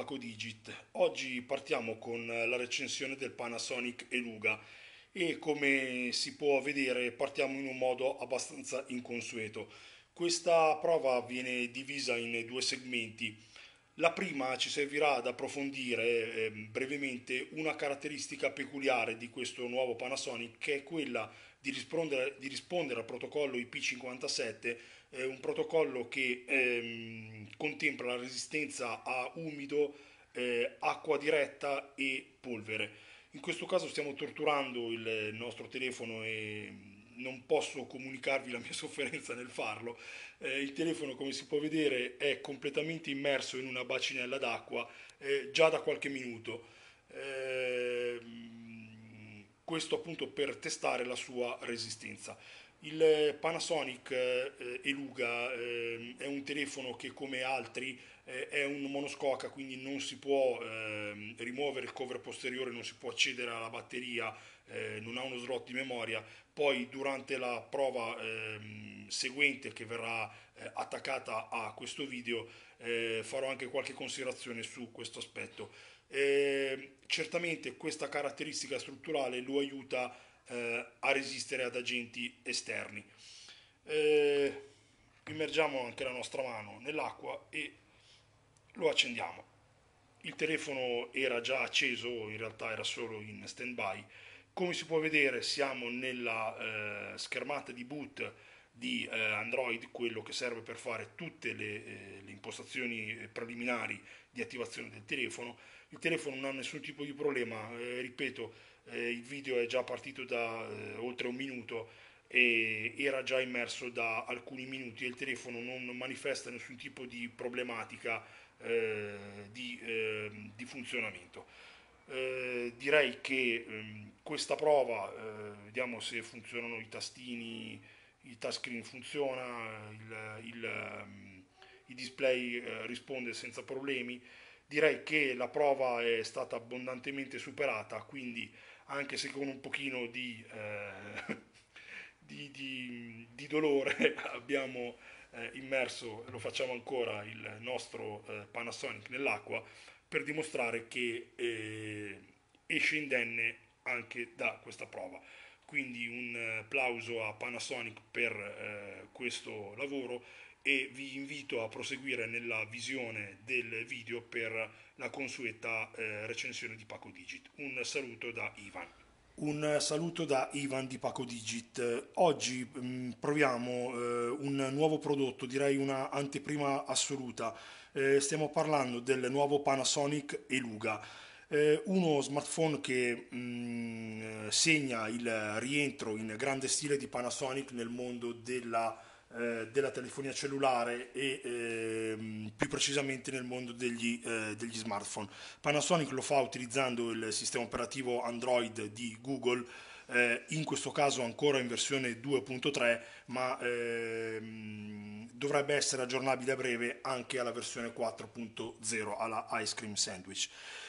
Pacodigit. Oggi partiamo con la recensione del Panasonic Eluga e come si può vedere partiamo in un modo abbastanza inconsueto. Questa prova viene divisa in due segmenti. La prima ci servirà ad approfondire brevemente una caratteristica peculiare di questo nuovo Panasonic, che è quella di rispondere al protocollo IP57, un protocollo che contempla la resistenza a umido, acqua diretta e polvere. In questo caso stiamo torturando il nostro telefono e non posso comunicarvi la mia sofferenza nel farlo. Il telefono, come si può vedere, è completamente immerso in una bacinella d'acqua già da qualche minuto. Questo appunto per testare la sua resistenza. Il Panasonic Eluga è un telefono che, come altri, è un monoscocca, quindi non si può rimuovere il cover posteriore, non si può accedere alla batteria, non ha uno slot di memoria. Poi durante la prova seguente, che verrà attaccata a questo video, farò anche qualche considerazione su questo aspetto. Certamente questa caratteristica strutturale lo aiuta a resistere ad agenti esterni. Immergiamo anche la nostra mano nell'acqua e lo accendiamo. Il telefono era già acceso, in realtà era solo in stand-by. Come si può vedere siamo nella schermata di boot di Android, quello che serve per fare tutte le impostazioni preliminari di attivazione del telefono. Il telefono non ha nessun tipo di problema, ripeto, il video è già partito da oltre un minuto e era già immerso da alcuni minuti e il telefono non manifesta nessun tipo di problematica di funzionamento. Direi che questa prova, vediamo se funzionano i tastini, il touchscreen funziona, il display risponde senza problemi. Direi che la prova è stata abbondantemente superata, quindi anche se con un pochino di dolore abbiamo immerso, lo facciamo ancora, il nostro Panasonic nell'acqua per dimostrare che esce indenne anche da questa prova. Quindi un applauso a Panasonic per questo lavoro e vi invito a proseguire nella visione del video per la consueta recensione di Pacodigit. Un saluto da Ivan. Un saluto da Ivan di Pacodigit. Oggi proviamo un nuovo prodotto, direi una anteprima assoluta. Stiamo parlando del nuovo Panasonic Eluga, uno smartphone che segna il rientro in grande stile di Panasonic nel mondo della telefonia cellulare e più precisamente nel mondo degli smartphone. Panasonic lo fa utilizzando il sistema operativo Android di Google, in questo caso ancora in versione 2.3, ma dovrebbe essere aggiornabile a breve anche alla versione 4.0, alla Ice Cream Sandwich.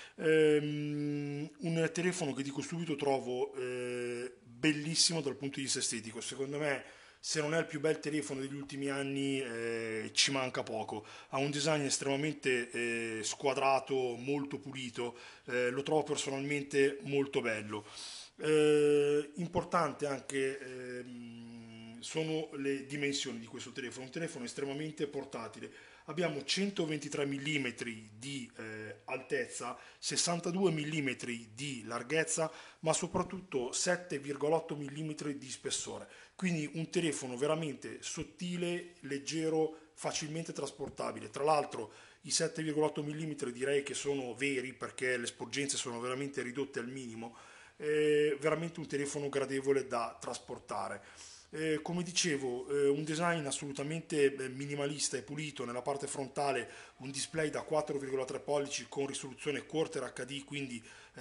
Un telefono che dico subito trovo bellissimo dal punto di vista estetico. Secondo me, se non è il più bel telefono degli ultimi anni, ci manca poco. Ha un design estremamente squadrato, molto pulito, lo trovo personalmente molto bello. Importante anche sono le dimensioni di questo telefono, un telefono estremamente portatile. Abbiamo 123 mm di altezza, 62 mm di larghezza, ma soprattutto 7,8 mm di spessore. Quindi un telefono veramente sottile, leggero, facilmente trasportabile. Tra l'altro i 7,8 mm direi che sono veri perché le sporgenze sono veramente ridotte al minimo. Veramente un telefono gradevole da trasportare. Come dicevo, un design assolutamente minimalista e pulito. Nella parte frontale un display da 4,3 pollici con risoluzione Quarter HD, quindi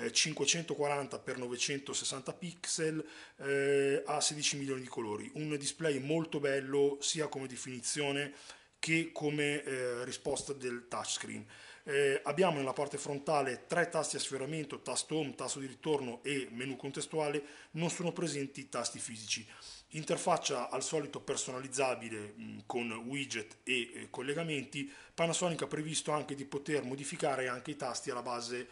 540x960 pixel, a 16 milioni di colori. Un display molto bello sia come definizione che come risposta del touchscreen. Abbiamo nella parte frontale tre tasti a sfioramento, tasto home, tasto di ritorno e menu contestuale. Non sono presenti tasti fisici. Interfaccia al solito personalizzabile con widget e collegamenti. Panasonic ha previsto anche di poter modificare anche i tasti alla base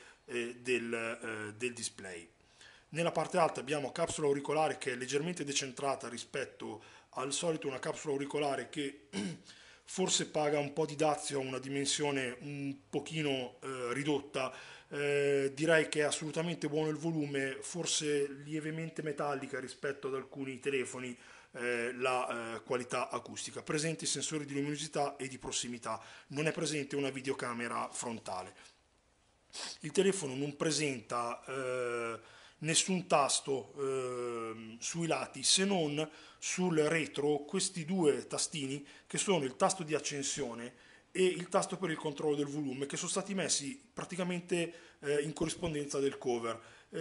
del display. Nella parte alta abbiamo capsula auricolare che è leggermente decentrata rispetto al solito, una capsula auricolare che forse paga un po' di dazio a una dimensione un pochino ridotta. Direi che è assolutamente buono il volume, forse lievemente metallica rispetto ad alcuni telefoni, la qualità acustica. Presenti sensori di luminosità e di prossimità, non è presente una videocamera frontale. Il telefono non presenta nessun tasto sui lati, se non sul retro questi due tastini che sono il tasto di accensione e il tasto per il controllo del volume, che sono stati messi praticamente in corrispondenza del cover.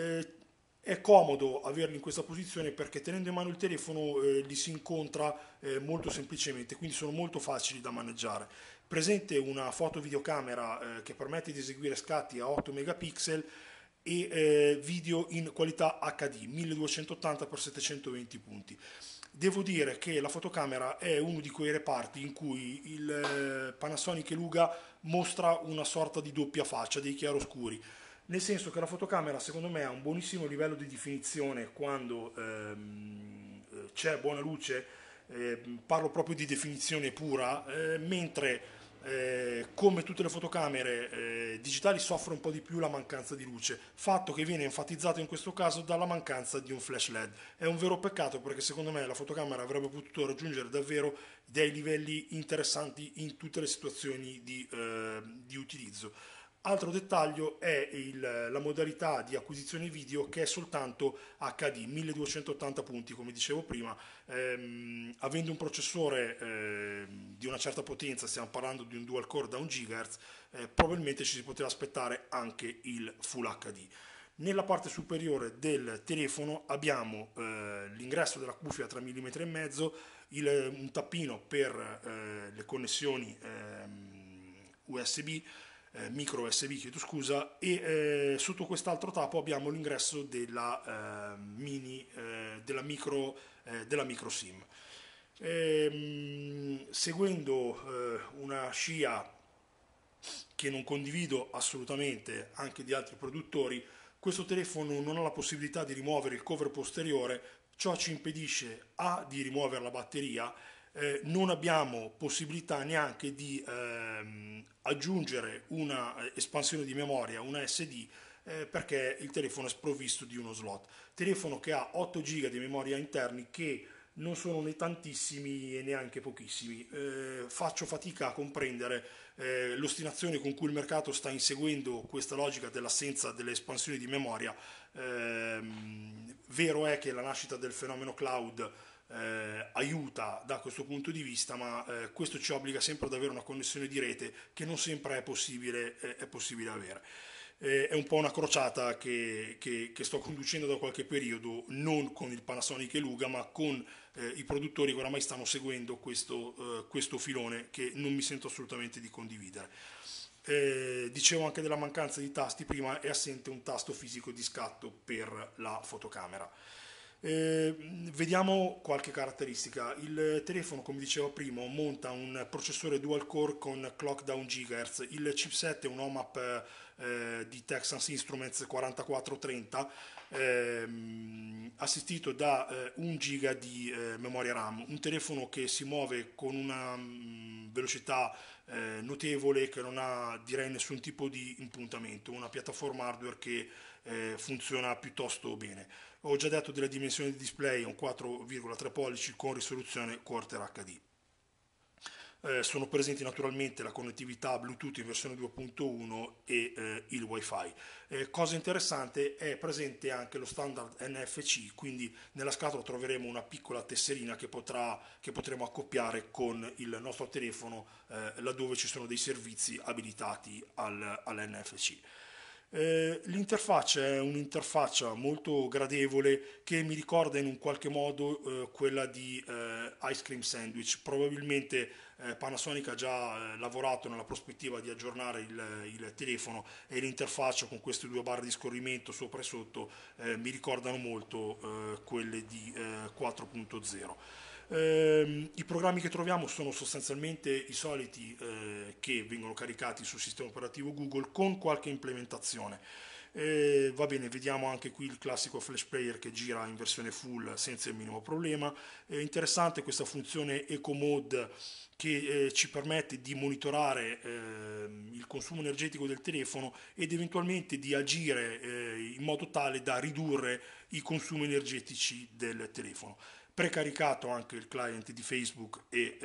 È comodo averli in questa posizione perché tenendo in mano il telefono li si incontra molto semplicemente, quindi sono molto facili da maneggiare. Presente una foto-videocamera che permette di eseguire scatti a 8 megapixel e video in qualità HD 1280x720 punti. Devo dire che la fotocamera è uno di quei reparti in cui il Panasonic Eluga mostra una sorta di doppia faccia, dei chiaroscuri, nel senso che la fotocamera secondo me ha un buonissimo livello di definizione quando c'è buona luce, parlo proprio di definizione pura, mentre come tutte le fotocamere digitali soffre un po' di più la mancanza di luce, fatto che viene enfatizzato in questo caso dalla mancanza di un flash LED. È un vero peccato perché secondo me la fotocamera avrebbe potuto raggiungere davvero dei livelli interessanti in tutte le situazioni di utilizzo. Altro dettaglio è la modalità di acquisizione video che è soltanto HD 1280 punti, come dicevo prima, avendo un processore di una certa potenza, stiamo parlando di un dual core da 1 GHz, probabilmente ci si poteva aspettare anche il Full HD. Nella parte superiore del telefono abbiamo l'ingresso della cuffia 3,5 mm, un tappino per le connessioni USB, micro USB, chiedo scusa, e sotto quest'altro tappo abbiamo l'ingresso della micro SIM. Seguendo una scia che non condivido assolutamente anche di altri produttori, questo telefono non ha la possibilità di rimuovere il cover posteriore, ciò ci impedisce di rimuovere la batteria, non abbiamo possibilità neanche di aggiungere una espansione di memoria, una SD, perché il telefono è sprovvisto di uno slot. Telefono che ha 8 GB di memoria interni che non sono né tantissimi e neanche pochissimi. Faccio fatica a comprendere l'ostinazione con cui il mercato sta inseguendo questa logica dell'assenza delle espansioni di memoria. Vero è che la nascita del fenomeno cloud aiuta da questo punto di vista, ma questo ci obbliga sempre ad avere una connessione di rete che non sempre è possibile avere. È un po' una crociata che sto conducendo da qualche periodo, non con il Panasonic Eluga, ma con i produttori che oramai stanno seguendo questo filone che non mi sento assolutamente di condividere. Dicevo anche della mancanza di tasti, prima è assente un tasto fisico di scatto per la fotocamera. Vediamo qualche caratteristica. Il telefono, come dicevo prima, monta un processore dual core con clock da 1 GHz. Il chipset è un OMAP di Texas Instruments 4430, assistito da 1 giga di memoria RAM. Un telefono che si muove con una velocità notevole, che non ha direi nessun tipo di impuntamento, una piattaforma hardware che funziona piuttosto bene. Ho già detto delle dimensioni di display, un 4,3 pollici con risoluzione Quarter HD. Sono presenti naturalmente la connettività Bluetooth in versione 2.1 e il Wi-Fi. Cosa interessante, è presente anche lo standard NFC, quindi nella scatola troveremo una piccola tesserina che potremo accoppiare con il nostro telefono laddove ci sono dei servizi abilitati all'NFC. L'interfaccia è un'interfaccia molto gradevole che mi ricorda in un qualche modo quella di Ice Cream Sandwich. Probabilmente Panasonic ha già lavorato nella prospettiva di aggiornare il telefono, e l'interfaccia con queste due barre di scorrimento sopra e sotto mi ricordano molto quelle di 4.0. I programmi che troviamo sono sostanzialmente i soliti che vengono caricati sul sistema operativo Google con qualche implementazione. Va bene, vediamo anche qui il classico Flash Player che gira in versione full senza il minimo problema. È interessante questa funzione Eco Mode che ci permette di monitorare il consumo energetico del telefono ed eventualmente di agire in modo tale da ridurre i consumi energetici del telefono. Precaricato anche il client di Facebook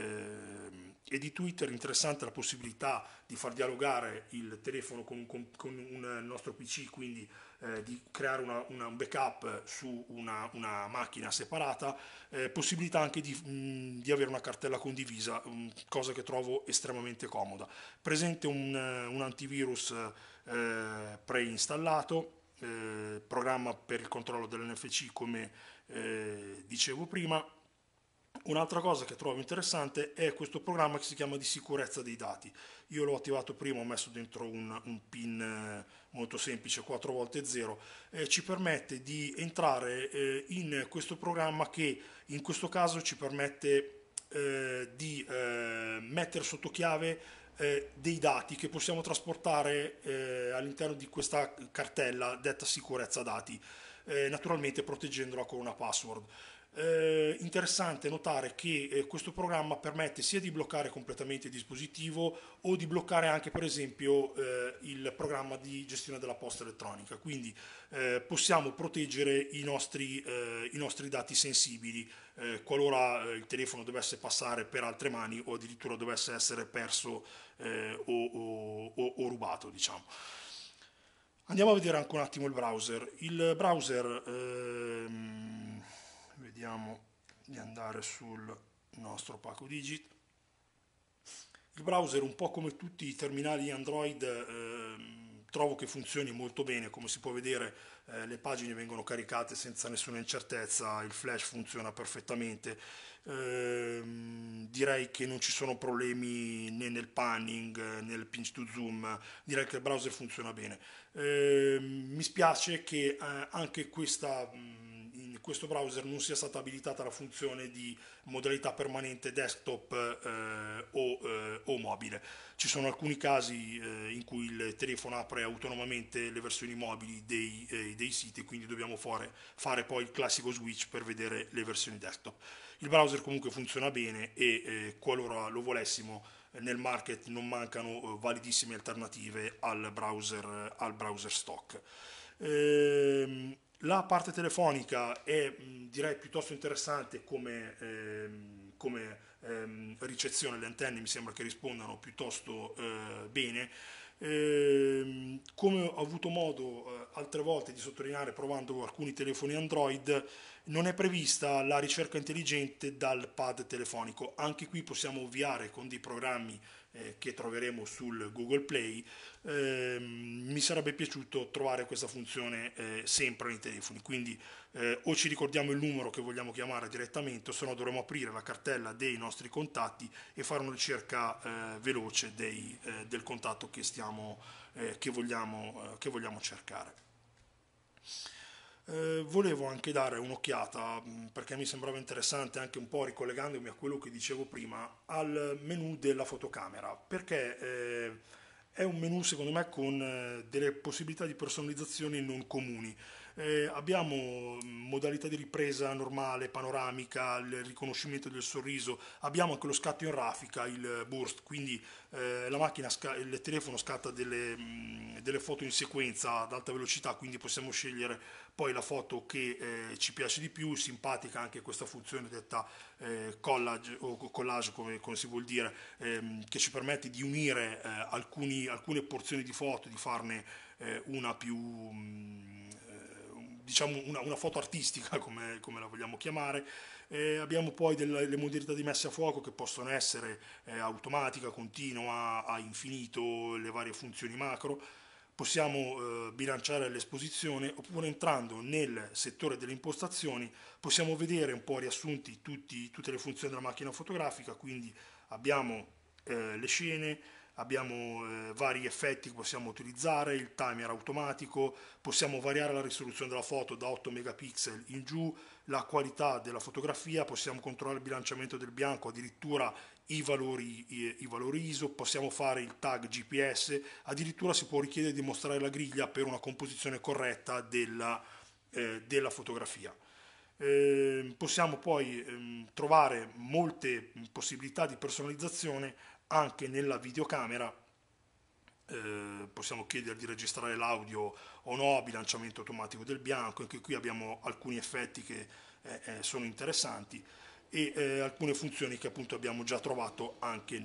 e di Twitter. Interessante la possibilità di far dialogare il telefono con un nostro PC, quindi di creare un backup su una macchina separata, possibilità anche di avere una cartella condivisa, cosa che trovo estremamente comoda. Presente un antivirus preinstallato, programma per il controllo dell'NFC come dicevo prima. Un'altra cosa che trovo interessante è questo programma che si chiama di sicurezza dei dati. Io l'ho attivato prima, ho messo dentro un PIN molto semplice 4x0, ci permette di entrare in questo programma che in questo caso ci permette di mettere sotto chiave dei dati che possiamo trasportare all'interno di questa cartella detta sicurezza dati, naturalmente proteggendola con una password. Interessante notare che questo programma permette sia di bloccare completamente il dispositivo o di bloccare anche per esempio il programma di gestione della posta elettronica, quindi possiamo proteggere i nostri dati sensibili qualora il telefono dovesse passare per altre mani o addirittura dovesse essere perso o rubato, diciamo. Andiamo a vedere anche un attimo il browser. Il browser, vediamo di andare sul nostro Paco Digit. Il browser, un po' come tutti i terminali Android, trovo che funzioni molto bene. Come si può vedere, le pagine vengono caricate senza nessuna incertezza, il flash funziona perfettamente. Direi che non ci sono problemi né nel panning né nel pinch to zoom, direi che il browser funziona bene. Mi spiace che anche in questo browser non sia stata abilitata la funzione di modalità permanente desktop o mobile. Ci sono alcuni casi in cui il telefono apre autonomamente le versioni mobili dei siti, quindi dobbiamo fare poi il classico switch per vedere le versioni desktop. Il browser comunque funziona bene e qualora lo volessimo nel market non mancano validissime alternative al browser stock. La parte telefonica è direi piuttosto interessante come ricezione, le antenne mi sembra che rispondano piuttosto bene. Come ho avuto modo altre volte di sottolineare provando alcuni telefoni Android, non è prevista la ricerca intelligente dal pad telefonico. Anche qui possiamo ovviare con dei programmi che troveremo sul Google Play. Mi sarebbe piaciuto trovare questa funzione sempre nei telefoni, quindi o ci ricordiamo il numero che vogliamo chiamare direttamente, o se no dovremo aprire la cartella dei nostri contatti e fare una ricerca veloce del contatto che vogliamo cercare. Volevo anche dare un'occhiata, perché mi sembrava interessante, anche un po' ricollegandomi a quello che dicevo prima, al menu della fotocamera, perché è un menu secondo me con delle possibilità di personalizzazione non comuni. Abbiamo modalità di ripresa normale, panoramica, il riconoscimento del sorriso, abbiamo anche lo scatto in raffica, il burst, quindi il telefono scatta delle foto in sequenza ad alta velocità, quindi possiamo scegliere poi la foto che ci piace di più. Simpatica anche questa funzione detta collage o collage come si vuol dire, che ci permette di unire alcune porzioni di foto, di farne una più diciamo una foto artistica come la vogliamo chiamare. Abbiamo poi le modalità di messa a fuoco che possono essere automatica, continua, a infinito, le varie funzioni macro. possiamo bilanciare l'esposizione, oppure entrando nel settore delle impostazioni possiamo vedere un po' riassunti tutte le funzioni della macchina fotografica, quindi abbiamo le scene, abbiamo vari effetti che possiamo utilizzare, il timer automatico, possiamo variare la risoluzione della foto da 8 megapixel in giù, la qualità della fotografia, possiamo controllare il bilanciamento del bianco, addirittura i valori ISO, possiamo fare il tag GPS, addirittura si può richiedere di mostrare la griglia per una composizione corretta della fotografia. Possiamo poi trovare molte possibilità di personalizzazione anche nella videocamera. Possiamo chiedere di registrare l'audio o no, bilanciamento automatico del bianco, anche qui abbiamo alcuni effetti che sono interessanti e alcune funzioni che appunto abbiamo già trovato anche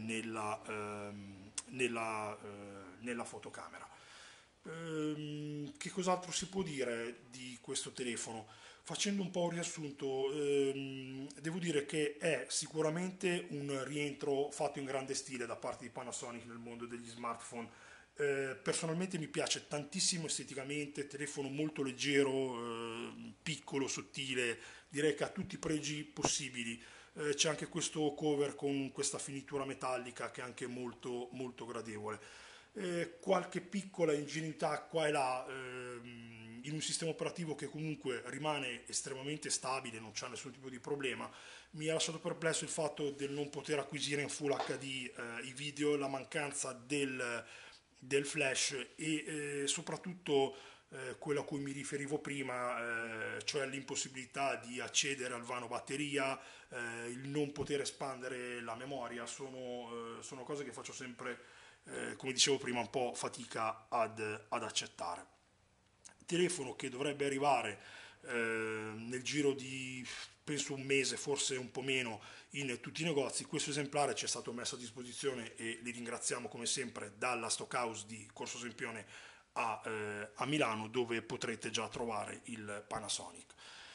nella fotocamera. Che cos'altro si può dire di questo telefono? Facendo un po' un riassunto, devo dire che è sicuramente un rientro fatto in grande stile da parte di Panasonic nel mondo degli smartphone. Personalmente mi piace tantissimo esteticamente, telefono molto leggero, piccolo, sottile, direi che ha tutti i pregi possibili. C'è anche questo cover con questa finitura metallica che è anche molto, molto gradevole. Qualche piccola ingenuità qua e là in un sistema operativo che comunque rimane estremamente stabile, non c'è nessun tipo di problema. Mi ha lasciato perplesso il fatto del non poter acquisire in Full HD i video, la mancanza del flash e soprattutto quello a cui mi riferivo prima, cioè l'impossibilità di accedere al vano batteria, il non poter espandere la memoria, sono cose che faccio sempre, come dicevo prima, un po' fatica ad accettare. Telefono che dovrebbe arrivare nel giro di penso un mese, forse un po' meno, in tutti i negozi. Questo esemplare ci è stato messo a disposizione e li ringraziamo come sempre dalla Stockhouse di Corso Sempione a Milano, dove potrete già trovare il Panasonic.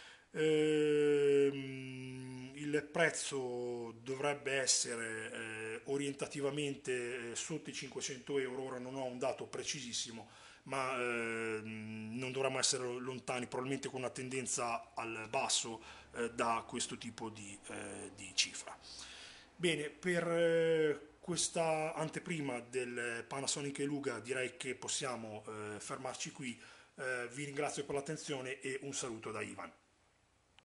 Il prezzo dovrebbe essere orientativamente sotto i 500 euro, ora non ho un dato precisissimo, ma non dovremmo essere lontani, probabilmente con una tendenza al basso da questo tipo di cifra. Bene, per questa anteprima del Panasonic Eluga direi che possiamo fermarci qui. Vi ringrazio per l'attenzione e un saluto da Ivan.